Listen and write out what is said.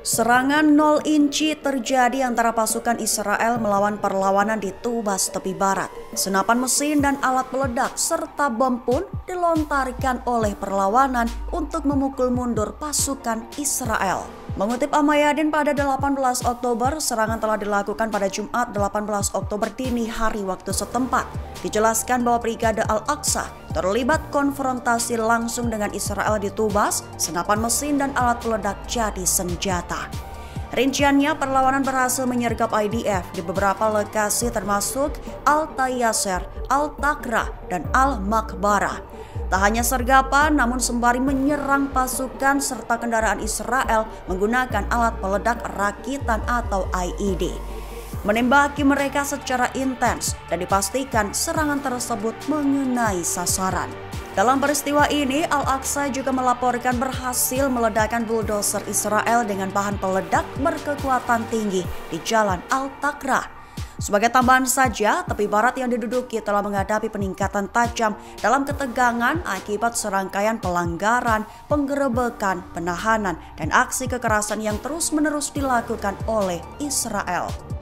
Serangan 0 inci terjadi antara pasukan Israel melawan perlawanan di Tubas tepi barat. Senapan mesin dan alat peledak serta bom pun dilontarkan oleh perlawanan untuk memukul mundur pasukan Israel. Mengutip Al-Mayadin pada 18 Oktober, serangan telah dilakukan pada Jumat 18 Oktober dini hari waktu setempat. Dijelaskan bahwa Brigade Al-Aqsa terlibat konfrontasi langsung dengan Israel di Tubas, senapan mesin dan alat peledak jadi senjata. Rinciannya, perlawanan berhasil menyergap IDF di beberapa lokasi termasuk Al-Tayasser, Al-Takra, dan Al-Makbarah. Tak hanya sergapan, namun sembari menyerang pasukan serta kendaraan Israel menggunakan alat peledak rakitan atau IED. Menembaki mereka secara intens dan dipastikan serangan tersebut mengenai sasaran. Dalam peristiwa ini, Al-Aqsa juga melaporkan berhasil meledakkan bulldozer Israel dengan bahan peledak berkekuatan tinggi di Jalan Al-Takra. Sebagai tambahan saja, tepi barat yang diduduki telah menghadapi peningkatan tajam dalam ketegangan akibat serangkaian pelanggaran, penggerebekan, penahanan, dan aksi kekerasan yang terus-menerus dilakukan oleh Israel.